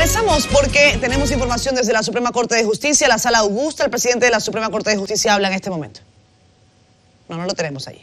Regresamos porque tenemos información desde la Suprema Corte de Justicia, la Sala Augusta. El presidente de la Suprema Corte de Justicia habla en este momento. No lo tenemos ahí.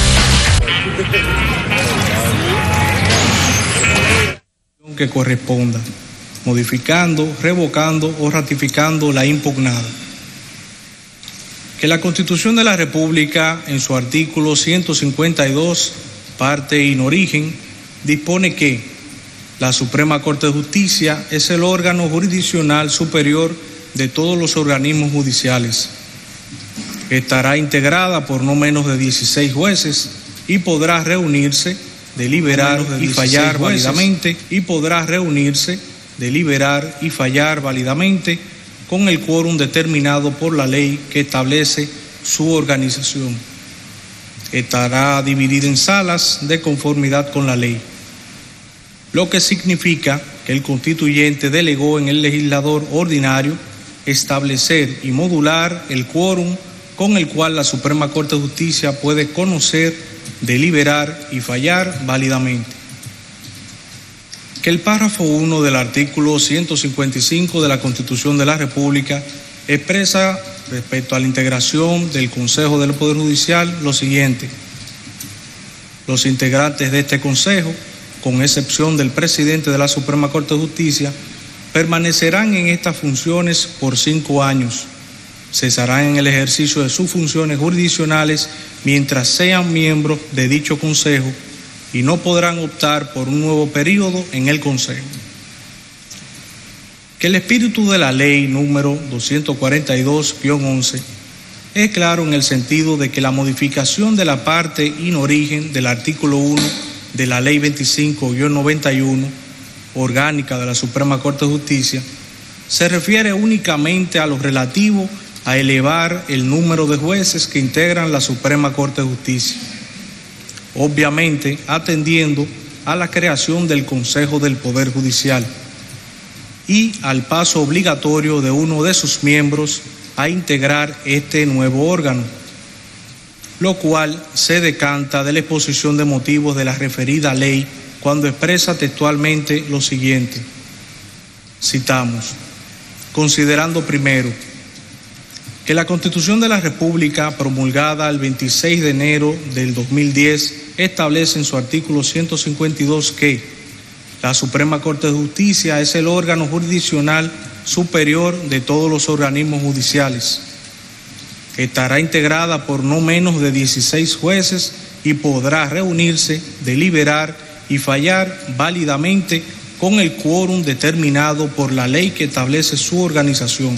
Que corresponda, modificando, revocando o ratificando la impugnada. Que la Constitución de la República, en su artículo 152, parte in origen, dispone que la Suprema Corte de Justicia es el órgano jurisdiccional superior de todos los organismos judiciales. Estará integrada por no menos de 16 jueces y podrá reunirse, deliberar y fallar válidamente, con el quórum determinado por la ley que establece su organización. Estará dividida en salas de conformidad con la ley, lo que significa que el constituyente delegó en el legislador ordinario establecer y modular el quórum con el cual la Suprema Corte de Justicia puede conocer, deliberar y fallar válidamente. Que el párrafo 1 del artículo 155 de la Constitución de la República expresa respecto a la integración del Consejo del Poder Judicial lo siguiente: los integrantes de este Consejo, con excepción del presidente de la Suprema Corte de Justicia, permanecerán en estas funciones por 5 años. Cesarán en el ejercicio de sus funciones jurisdiccionales mientras sean miembros de dicho Consejo y no podrán optar por un nuevo periodo en el Consejo. Que el espíritu de la ley número 242-11 es claro en el sentido de que la modificación de la parte in origen del artículo 1 de la ley 25-91, orgánica de la Suprema Corte de Justicia, se refiere únicamente a lo relativo a elevar el número de jueces que integran la Suprema Corte de Justicia, obviamente atendiendo a la creación del Consejo del Poder Judicial y al paso obligatorio de uno de sus miembros a integrar este nuevo órgano, lo cual se decanta de la exposición de motivos de la referida ley cuando expresa textualmente lo siguiente. Citamos: considerando primero que la Constitución de la República, promulgada el 26 de enero del 2010, establece en su artículo 152 que la Suprema Corte de Justicia es el órgano jurisdiccional superior de todos los organismos judiciales. Estará integrada por no menos de 16 jueces y podrá reunirse, deliberar y fallar válidamente con el quórum determinado por la ley que establece su organización.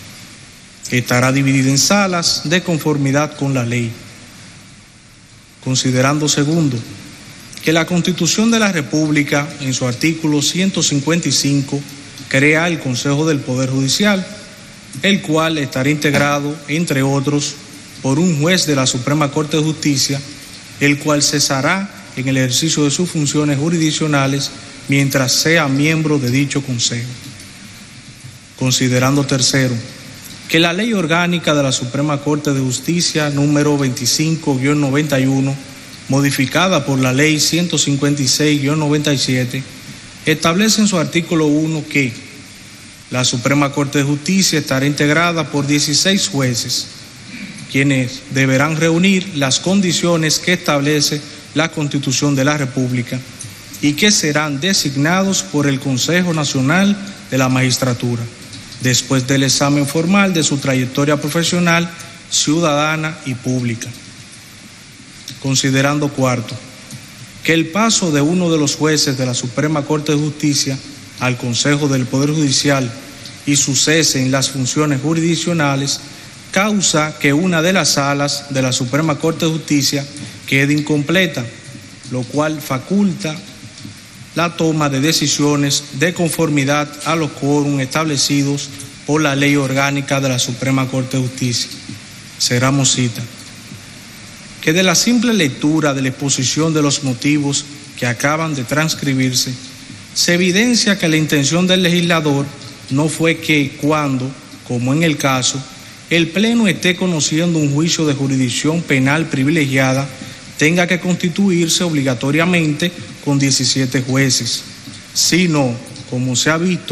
Estará dividida en salas de conformidad con la ley. Considerando segundo, que la Constitución de la República, en su artículo 155, crea el Consejo del Poder Judicial, el cual estará integrado, entre otros, por un juez de la Suprema Corte de Justicia, el cual cesará en el ejercicio de sus funciones jurisdiccionales mientras sea miembro de dicho Consejo. Considerando tercero, que la Ley Orgánica de la Suprema Corte de Justicia número 25-91, modificada por la Ley 156-97, establece en su artículo 1 que la Suprema Corte de Justicia estará integrada por 16 jueces, quienes deberán reunir las condiciones que establece la Constitución de la República y que serán designados por el Consejo Nacional de la Magistratura, después del examen formal de su trayectoria profesional, ciudadana y pública. Considerando cuarto, que el paso de uno de los jueces de la Suprema Corte de Justicia al Consejo del Poder Judicial y su cese en las funciones jurisdiccionales causa que una de las salas de la Suprema Corte de Justicia quede incompleta, lo cual faculta la toma de decisiones de conformidad a los quórum establecidos por la Ley Orgánica de la Suprema Corte de Justicia. Cerramos cita. Que de la simple lectura de la exposición de los motivos que acaban de transcribirse, se evidencia que la intención del legislador no fue que cuando, como en el caso, el Pleno esté conociendo un juicio de jurisdicción penal privilegiada, tenga que constituirse obligatoriamente con 17 jueces, sino, como se ha visto,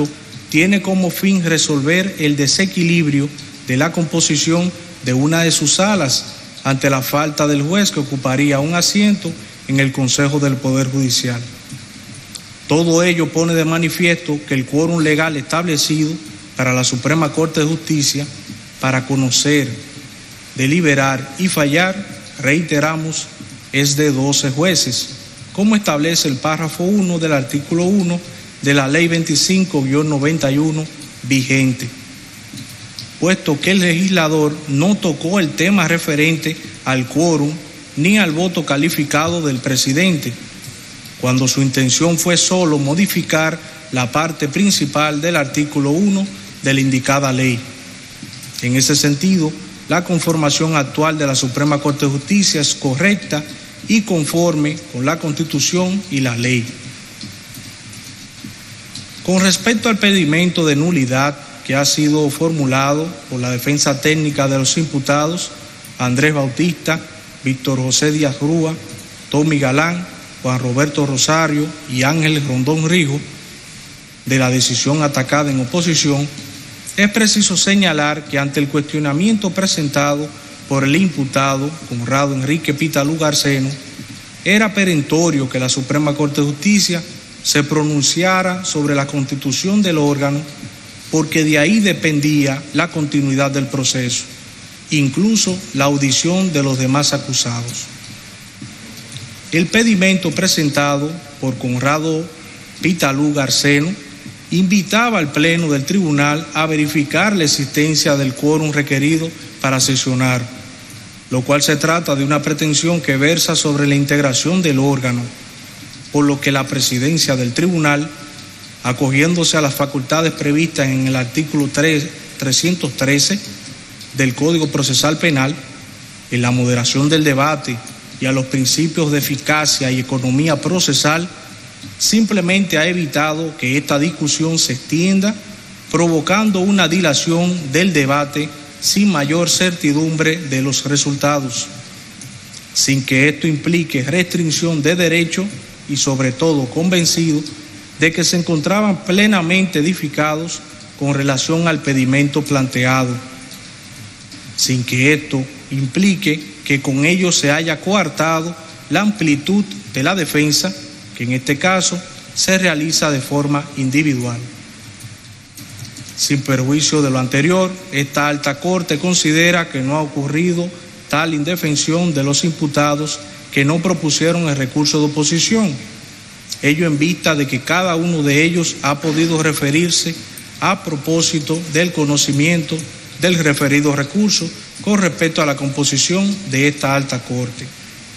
tiene como fin resolver el desequilibrio de la composición de una de sus salas ante la falta del juez que ocuparía un asiento en el Consejo del Poder Judicial. Todo ello pone de manifiesto que el quórum legal establecido para la Suprema Corte de Justicia para conocer, deliberar y fallar, reiteramos, es de 12 jueces, como establece el párrafo 1 del artículo 1 de la Ley 25-91 vigente, puesto que el legislador no tocó el tema referente al quórum ni al voto calificado del presidente, cuando su intención fue solo modificar la parte principal del artículo 1 de la indicada ley. En ese sentido, la conformación actual de la Suprema Corte de Justicia es correcta y conforme con la Constitución y la ley. Con respecto al pedimento de nulidad que ha sido formulado por la defensa técnica de los imputados Andrés Bautista, Víctor José Díaz Rúa, Tommy Galán, Juan Roberto Rosario y Ángel Rondón Rijo, de la decisión atacada en oposición, es preciso señalar que ante el cuestionamiento presentado por el imputado Conrado Enrique Pitalú Garceno, era perentorio que la Suprema Corte de Justicia se pronunciara sobre la constitución del órgano, porque de ahí dependía la continuidad del proceso, incluso la audición de los demás acusados. El pedimento presentado por Conrado Pitalú Garceno invitaba al Pleno del Tribunal a verificar la existencia del quórum requerido para sesionar, lo cual se trata de una pretensión que versa sobre la integración del órgano, por lo que la presidencia del tribunal, acogiéndose a las facultades previstas en el artículo 313 del Código Procesal Penal, en la moderación del debate y a los principios de eficacia y economía procesal, simplemente ha evitado que esta discusión se extienda, provocando una dilación del debate sin mayor certidumbre de los resultados, sin que esto implique restricción de derecho y sobre todo convencido de que se encontraban plenamente edificados con relación al pedimento planteado, sin que esto implique que con ello se haya coartado la amplitud de la defensa, que en este caso se realiza de forma individual. Sin perjuicio de lo anterior, esta alta corte considera que no ha ocurrido tal indefensión de los imputados que no propusieron el recurso de oposición, ello en vista de que cada uno de ellos ha podido referirse a propósito del conocimiento del referido recurso con respecto a la composición de esta alta corte.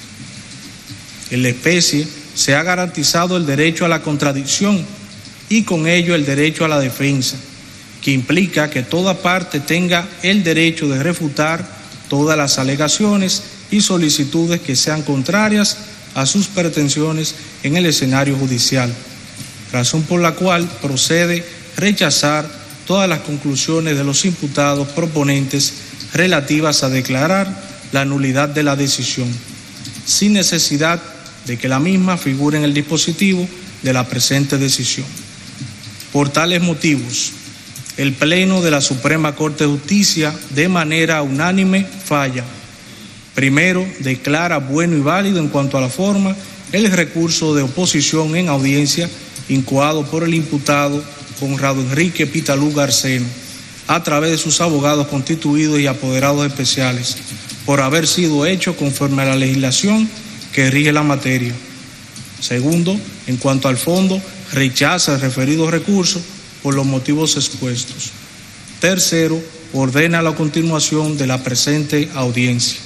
En la especie se ha garantizado el derecho a la contradicción y con ello el derecho a la defensa, que implica que toda parte tenga el derecho de refutar todas las alegaciones y solicitudes que sean contrarias a sus pretensiones en el escenario judicial, razón por la cual procede rechazar todas las conclusiones de los imputados proponentes relativas a declarar la nulidad de la decisión, sin necesidad de que la misma figure en el dispositivo de la presente decisión. Por tales motivos, el Pleno de la Suprema Corte de Justicia, de manera unánime, falla. Primero, declara bueno y válido en cuanto a la forma el recurso de oposición en audiencia incoado por el imputado Conrado Enrique Pitalú Garceno, a través de sus abogados constituidos y apoderados especiales, por haber sido hecho conforme a la legislación que rige la materia. Segundo, en cuanto al fondo, rechaza el referido recurso por los motivos expuestos. Tercero, ordena la continuación de la presente audiencia.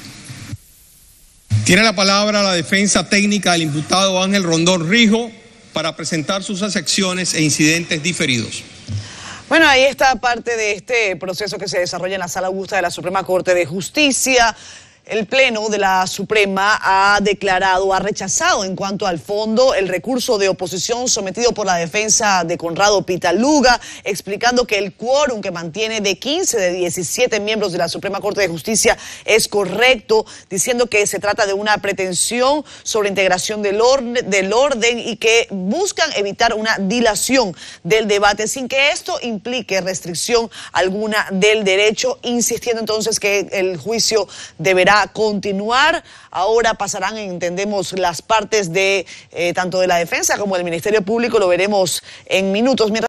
Tiene la palabra la defensa técnica del imputado Ángel Rondón Rijo para presentar sus acepciones e incidentes diferidos. Bueno, ahí está parte de este proceso que se desarrolla en la Sala Augusta de la Suprema Corte de Justicia. El Pleno de la Suprema ha rechazado en cuanto al fondo el recurso de oposición sometido por la defensa de Conrado Pitaluga, explicando que el quórum que mantiene de 15 de 17 miembros de la Suprema Corte de Justicia es correcto, diciendo que se trata de una pretensión sobre integración del orden y que buscan evitar una dilación del debate sin que esto implique restricción alguna del derecho, insistiendo entonces que el juicio deberá continuar. Ahora pasarán, entendemos, las partes de tanto de la defensa como del Ministerio Público, lo veremos en minutos.